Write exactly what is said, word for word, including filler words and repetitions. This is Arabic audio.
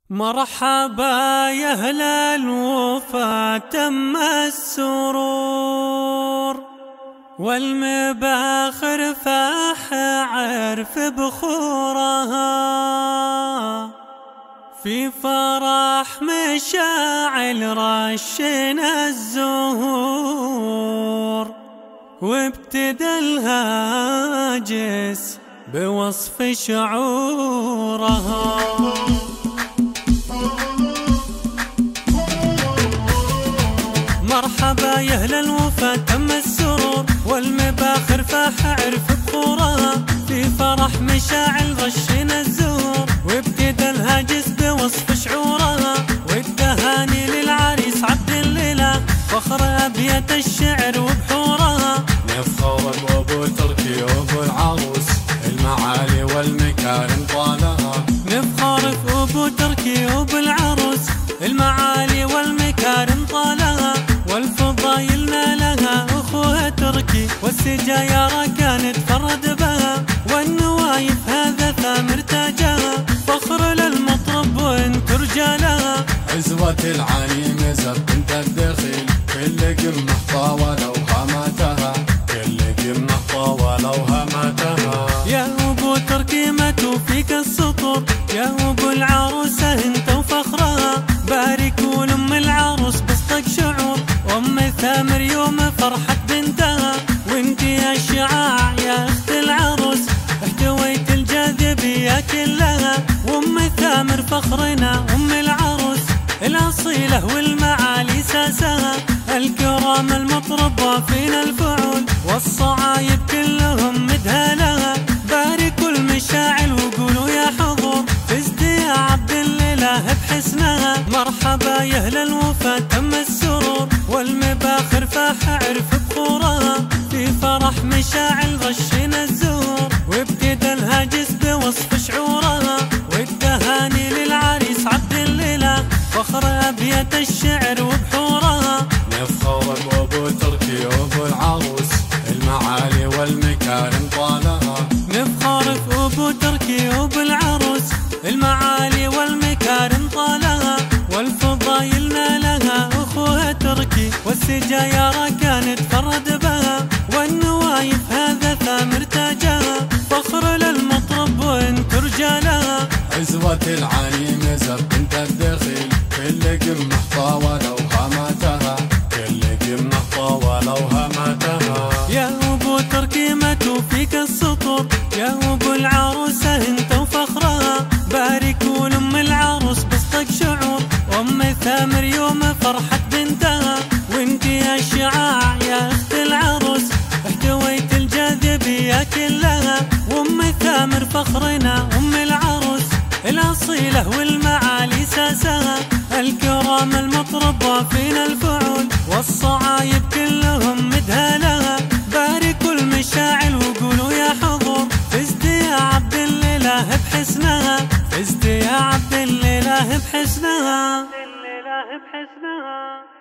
مرحبا يا أهل الوفا تم السرور، والمباخر فاح عرف بخورها، في فرح مشاعل رشنا الزهور، وابتدى الهاجس بوصف شعورها. مرحبا يا أهل الوفا تم السرور، والمباخر فاح عرف بخورها، في فرح مشاعل رشنا الزهور، وابتدى الهاجس بوصف شعورها، والتهاني للعريس عبد الليلة، فخر أبيات الشعر وبحورها. نفخر بأبو تركي وأبو العروس، المعالي والمكارم طالها. نفخر في أبو تركي وأبو العروس، المعالي والمكارم طالها، والفضايل نالها أخوها تركي، والسجاير كانت فرد بها، والنوايف هذا ثامر تاجها، فخر للمطرب وانت رجالها. عزوة العليم زب بنت الدخيل، كل قمة طاولة وهمتها، كل قمة طاولة وهمتها. يا أبو تركي ما توفيك السطور، يا أبو العروسة انت وفخرها، باركوا لأم العروس بصدق شعور، أم ثامر يوم فرحة بنتها، وانتي يا الشعاع يا أخت العروس، احتويت الجاذبية كلها، وأم ثامر فخرنا أم العروس، الأصيلة والمعالي ساسها، الكرام المطربة فينا الفعول، والصعايب كلهم مدها لها، باركوا المشاعل وقولوا يا حضور، فزت يا عبد الليلة بحسنها. مرحبا يا أهل الوفا تم السرور، والمباخر فاح عرف بخورها، في فرح مشاعل رشنا الزهور، وابتدى الهاجس بوصف شعورها، والتهاني للعريس عبد الليلة، فخر أبيات الشعر وبحورها. نفخر بأبو تركي وأبو العروس، المعالي والمكارم طالها. نفخر في أبو تركي وأبو العروس، المعالي والمكارم طالها، والفضايل نالها أخوها تركي، والسجاير كانت فرد بها، والنوايف هذا ثامر تاجها، فخر للمطرب وانت رجالها. عزوة العليم زب بنت الدخيل، كل قمة طاولة وهمتها، كل قمة طاولة وهمتها. يا أبو تركي ما توفيك السطور، يا أبو العروسة انت وفخرها، باركوا لأم العروس بصدق شعور، أم ثامر يوم فرحة بنتها، وانتي يا الشعاع يا أخت العروس، احتويت الجاذبية كلها، وأم ثامر فخرنا أم العروس، الأصيلة والمعالي ساسها، الكرام المطربة فينا الفعول، والصعايب كلهم مدها لها، باركوا المشاعل وقولوا يا حضور، فزت يا عبد الليلة بحسنها، فزت يا عبد الليلة بحسنها.